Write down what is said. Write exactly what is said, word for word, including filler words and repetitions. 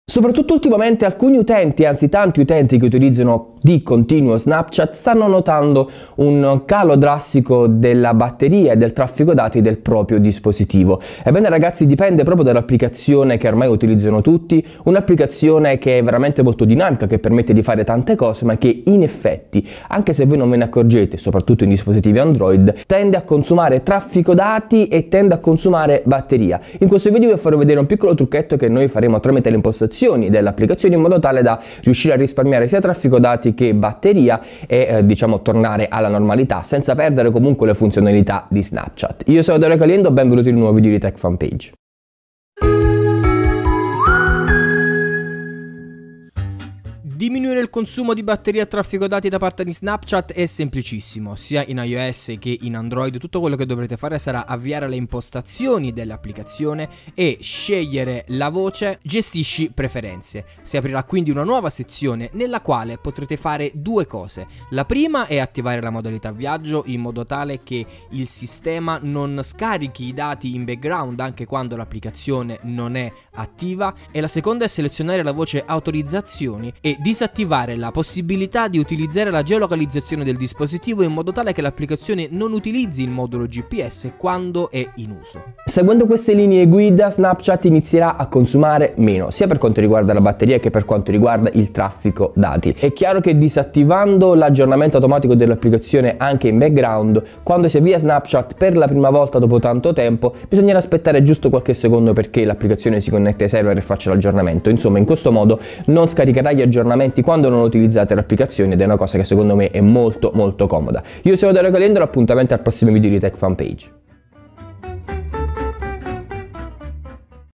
Soprattutto ultimamente alcuni utenti, anzi tanti utenti che utilizzano di continuo Snapchat, stanno notando un calo drastico della batteria e del traffico dati del proprio dispositivo. Ebbene ragazzi, dipende proprio dall'applicazione che ormai utilizzano tutti, un'applicazione che è veramente molto dinamica, che permette di fare tante cose, ma che in effetti, anche se voi non ve ne accorgete, soprattutto in dispositivi Android, tende a consumare traffico dati e tende a consumare batteria. In questo video vi farò vedere un piccolo trucchetto che noi faremo tramite le impostazioni dell'applicazione in modo tale da riuscire a risparmiare sia traffico dati che batteria e eh, diciamo tornare alla normalità senza perdere comunque le funzionalità di Snapchat. Io sono Dario Caliendo, benvenuti in un nuovo video di Tech Fan Page. Diminuire il consumo di batteria e traffico dati da parte di Snapchat è semplicissimo, sia in iOS che in Android. Tutto quello che dovrete fare sarà avviare le impostazioni dell'applicazione e scegliere la voce Gestisci preferenze. Si aprirà quindi una nuova sezione nella quale potrete fare due cose. La prima è attivare la modalità viaggio in modo tale che il sistema non scarichi i dati in background anche quando l'applicazione non è attiva, e la seconda è selezionare la voce autorizzazioni e disattivare la possibilità di utilizzare la geolocalizzazione del dispositivo in modo tale che l'applicazione non utilizzi il modulo G P S quando è in uso. Seguendo queste linee guida, Snapchat inizierà a consumare meno, sia per quanto riguarda la batteria che per quanto riguarda il traffico dati. È chiaro che disattivando l'aggiornamento automatico dell'applicazione anche in background, quando si avvia Snapchat per la prima volta dopo tanto tempo, bisognerà aspettare giusto qualche secondo perché l'applicazione si connette ai server e faccia l'aggiornamento. Insomma, in questo modo non scaricherà gli aggiornamenti quando non utilizzate l'applicazione, ed è una cosa che secondo me è molto molto comoda. Io sono Dario Caliendo, appuntamento al prossimo video di Tech Fan Page.